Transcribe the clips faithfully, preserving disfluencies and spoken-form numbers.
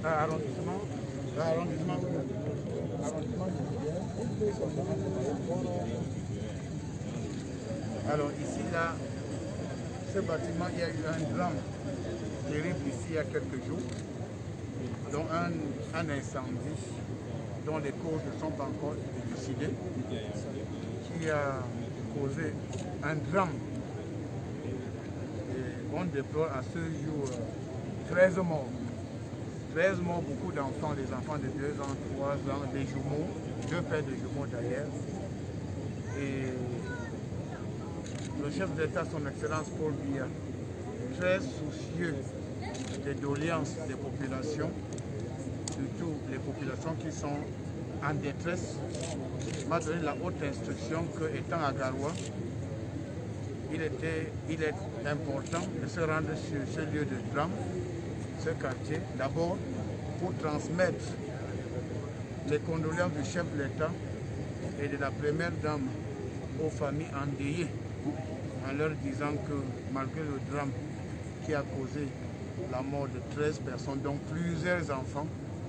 arrondissement, arrondissement, arrondissement. Alors ici, là, ce bâtiment, il y a eu un drame terrible ici il y a quelques jours, dont un, un incendie dont les causes ne sont pas encore élucidées, qui a causé un drame. Et on déplore à ce jour treize morts. treize morts, beaucoup d'enfants, des enfants de deux ans, trois ans, des jumeaux, deux pères de jumeaux d'ailleurs. Et le chef d'État, son Excellence Paul Biya, très soucieux des doléances des populations, surtout les populations qui sont en détresse, m'a donné la haute instruction que, étant à Garoua, il, était, il est important de se rendre sur ce lieu de drame, ce quartier, d'abord pour transmettre les condoléances du chef de l'État et de la première dame aux familles endeuillées, en leur disant que malgré le drame qui a causé la mort de treize personnes, dont plusieurs enfants,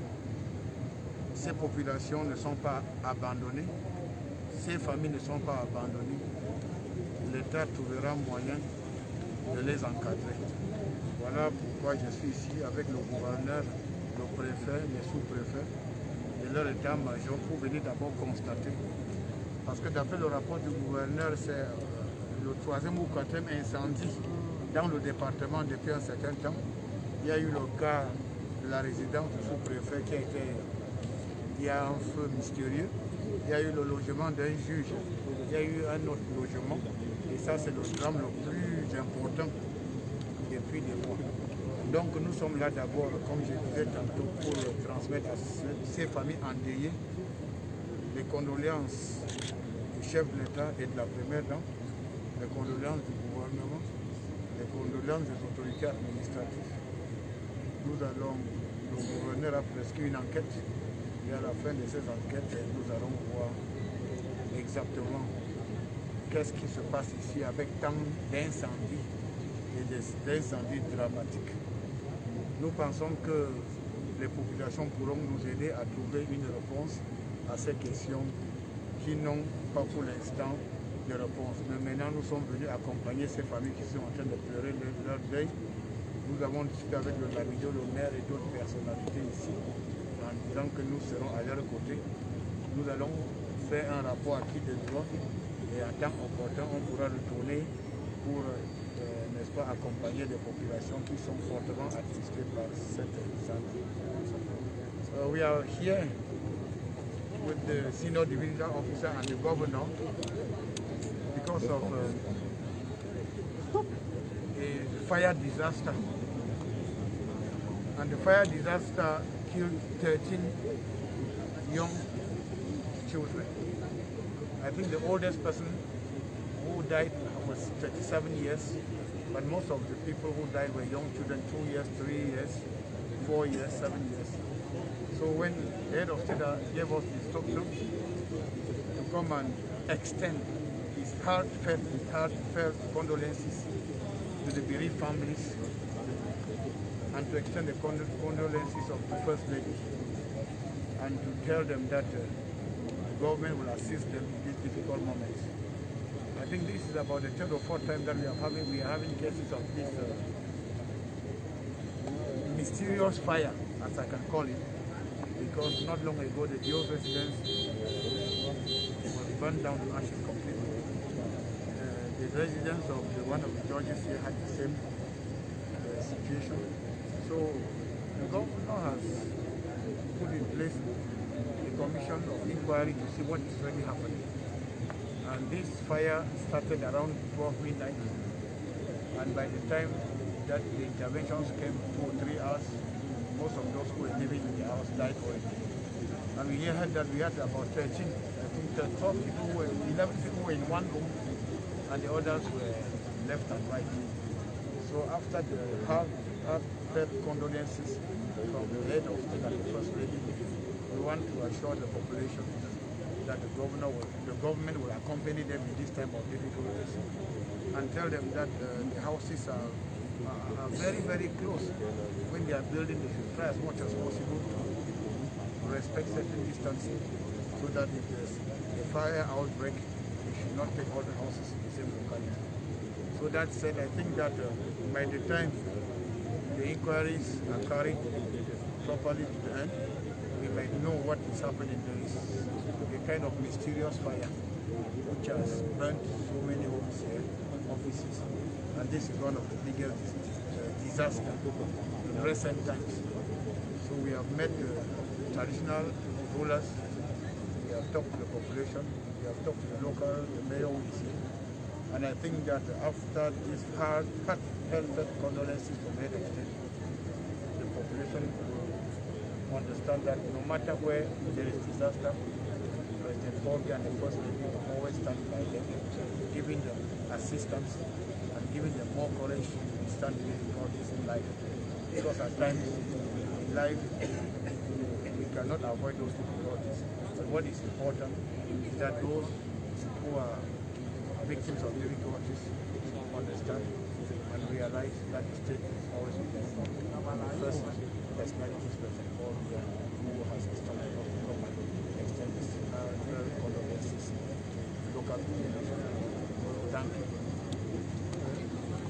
ces populations ne sont pas abandonnées, ces familles ne sont pas abandonnées. L'État trouvera moyen de les encadrer. Voilà pourquoi je suis ici avec le gouverneur, le préfet, les sous-préfets et leur état-major pour venir d'abord constater. Parce que d'après le rapport du gouverneur, c'est le troisième ou quatrième incendie dans le département depuis un certain temps. Il y a eu le cas de la résidence du sous-préfet qui a été... Il y a un feu mystérieux. Il y a eu le logement d'un juge. Il y a eu un autre logement. Et ça, c'est le drame le plus important depuis des mois. Donc nous sommes là d'abord, comme je disais tantôt, pour transmettre à ces familles endeuillées les condoléances du chef de l'État et de la première dame, les condoléances du gouvernement, les condoléances des autorités administratives. Nous allons, le gouverneur a prescrit une enquête et à la fin de ces enquêtes, nous allons voir exactement qu'est-ce qui se passe ici avec tant d'incendies et d'incendies dramatiques. Nous pensons que les populations pourront nous aider à trouver une réponse à ces questions qui n'ont pas pour l'instant de réponse. Mais maintenant, nous sommes venus accompagner ces familles qui sont en train de pleurer leur deuil. Nous avons discuté avec le Lamido, le maire et d'autres personnalités ici, en disant que nous serons à leur côté. Nous allons faire un rapport à qui de droit et en temps opportun, on pourra retourner pour, euh, n'est-ce pas, accompagner des populations qui sont fortement attristées par cette incendie. So we are here with the senior division officer and the governor because of uh, a fire disaster. And the fire disaster killed thirteen young children. I think the oldest person who died was thirty-seven years, but most of the people who died were young children, two years, three years, four years, seven years. So when the head of state gave us the instruction to come and extend his heartfelt, heartfelt condolences to the bereaved families and to extend the condolences of the First Lady and to tell them that uh, the government will assist them in these difficult moments. I think this is about the third or fourth time that we are having we are having cases of this uh, mysterious fire, as I can call it, because not long ago the Dio residence was burned down to ashes completely. Uh, the residents of the, one of the judges here had the same uh, situation. So the governor has put in place a commission of inquiry to see what is really happening. And this fire started around twelve midnight, and by the time that the interventions came, two or three hours, most of those who were living in the house died already. And we heard that we had about thirteen, I think twelve people were, eleven people were in one room, and the others were left and right. So after the heartfelt condolences from the head of state and the First Lady, we want to assure the population that the governor will, the government will accompany them in this time of difficulties and tell them that uh, the houses are are, are very, very close. When they are building, they should try as much as possible to respect certain distances so that if there's a fire outbreak, they should not take all the houses in the same locality. So that said, I think that uh, by the time the inquiries are carried properly to the end, we might know what is happening. There is a kind of mysterious fire which has burnt so many homes here, offices, and this is one of the biggest uh, disasters in recent times. So we have met the traditional rulers, we have talked to the population, we have talked to the local, the mayor we see, and I think that after this hard, heartfelt condolences from head of state, the population will understand that no matter where there is disaster, President Bobby and the First Lady will always stand by them, giving them assistance and giving them more courage to stand with difficulties in life. Because at times in life, we cannot avoid those difficulties. But what is important is that those who are victims of difficulties understand and realize that the state is always with them. First, personality is President Bobby, who has extended to come and extend his very condolences to local population. Thank you.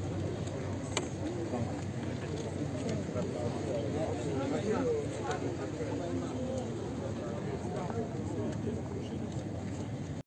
Thank you.